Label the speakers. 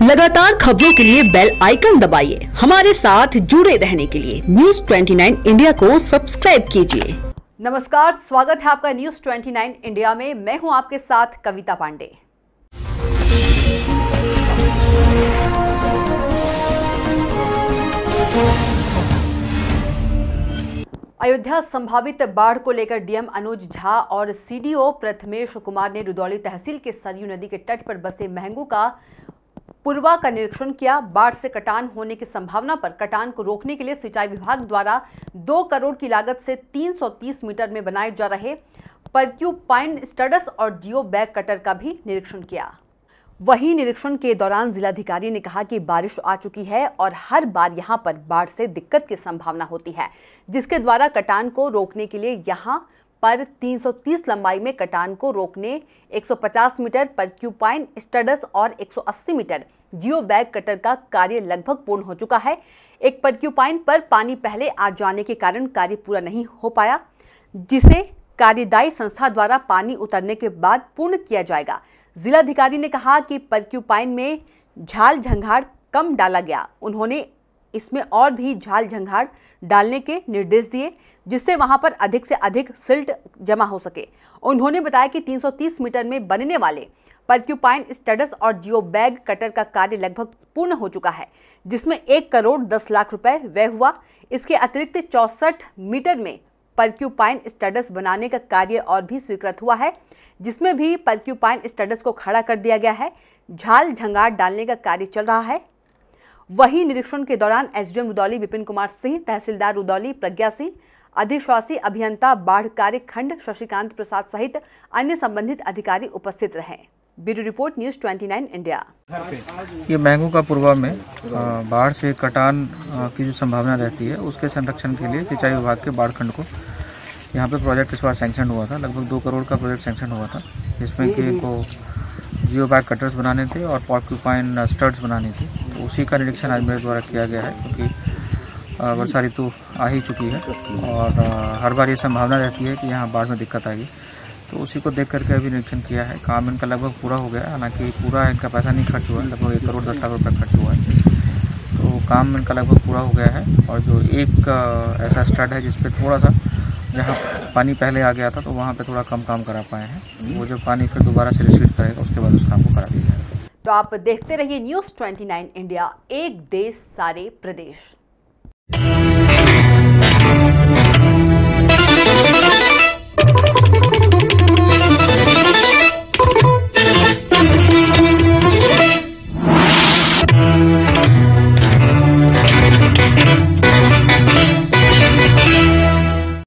Speaker 1: लगातार खबरों के लिए बेल आइकन दबाइए। हमारे साथ जुड़े रहने के लिए न्यूज़ 29 इंडिया को सब्सक्राइब कीजिए।
Speaker 2: नमस्कार, स्वागत है आपका न्यूज़ 29 इंडिया में। मैं हूं आपके साथ कविता पांडे। अयोध्या संभावित बाढ़ को लेकर डीएम अनुज झा और सीडीओ प्रथमेश कुमार ने रुदौली तहसील के सरयू नदी के तट पर बसे महंगू का पूर्वा का निरीक्षण किया। बाढ़ से कटान होने की संभावना पर कटान को रोकने के लिए सिंचाई विभाग द्वारा 2 करोड़ की लागत से 330 मीटर में बनाए जा रहे परक्यूपाइन स्टड्स और जियो बैग कटर का भी निरीक्षण किया। वहीं निरीक्षण के दौरान जिलाधिकारी ने कहा कि बारिश आ चुकी है और हर बार यहां पर बाढ़ से दिक्कत की संभावना होती है, जिसके द्वारा कटान को रोकने के लिए यहां पर 330 लंबाई में कटान को रोकने 150 मीटर परक्यूपाइन स्टड्स और 180 मीटर जियो बैग कटर का कार्य लगभग पूर्ण हो चुका है। एक परक्यूपाइन पर पानी पहले आ जाने के कारण कार्य पूरा नहीं हो पाया, जिसे कार्यदायी संस्था द्वारा पानी उतरने के बाद पूर्ण किया जाएगा। जिलाधिकारी ने कहा कि परक्यूपाइन में झाल झंगाड़ कम डाला गया। उन्होंने इसमें और भी झाल झंगाड़ डालने के निर्देश दिए, जिससे वहां पर अधिक से अधिक सिल्ट जमा हो सके। उन्होंने बताया कि 330 मीटर में बनने वाले परक्यूपाइन स्टड्स और जियो बैग कटर का कार्य लगभग पूर्ण हो चुका है, जिसमें 1 करोड़ 10 लाख रुपए व्यय हुआ। इसके अतिरिक्त 64 मीटर में परक्यूपाइन स्टड्स बनाने का कार्य और भी स्वीकृत हुआ है, जिसमें भी परक्यूपाइन स्टड्स को खड़ा कर दिया गया है। झाल झंगाड़ डालने का कार्य चल रहा है। वहीं निरीक्षण के दौरान एसडीएम रुदौली विपिन कुमार सिंह, तहसीलदार रुदौली प्रज्ञा सिंह, अधिशासी अभियंता बाढ़ कार्य खंड शशिकांत प्रसाद सहित अन्य संबंधित अधिकारी उपस्थित रहे। Bureau report news 29 India.
Speaker 3: ये महंगू का पूर्वा में बाढ़ से कटान की जो संभावना रहती है, उसके संरक्षण के लिए सिंचाई विभाग के बाढ़ खंड को यहाँ पे प्रोजेक्ट इस बार सैंक्शन हुआ था। लगभग 2 करोड़ का प्रोजेक्ट सैंक्शन हुआ था, जिसमें कि इनको जियो बैग कटर्स बनाने थे और परक्यूपाइन स्टड्स बनानी थी। तो उसी का निरीक्षण आज मेरे द्वारा किया गया है, क्योंकि वर्षा ऋतु आ ही चुकी है और हर बार ये संभावना रहती है कि यहाँ बाढ़ में दिक्कत आएगी। तो उसी को देख करके अभी निरीक्षण किया है। काम इनका लगभग पूरा हो गया है, हालांकि पूरा इनका पैसा नहीं खर्च हुआ है, लगभग 1 करोड़ 10 लाख रुपये खर्च हुआ है। तो काम इनका लगभग पूरा हो गया है। और जो एक ऐसा स्टड है जिसपे थोड़ा सा, जहाँ पानी पहले आ गया था तो वहाँ पे थोड़ा कम काम करा पाए हैं। वो जो पानी फिर दोबारा से रिसीव करेगा, उसके बाद उस काम को करा दिया जाएगा।
Speaker 2: तो आप देखते रहिए न्यूज़ 29 इंडिया, एक देश सारे प्रदेश।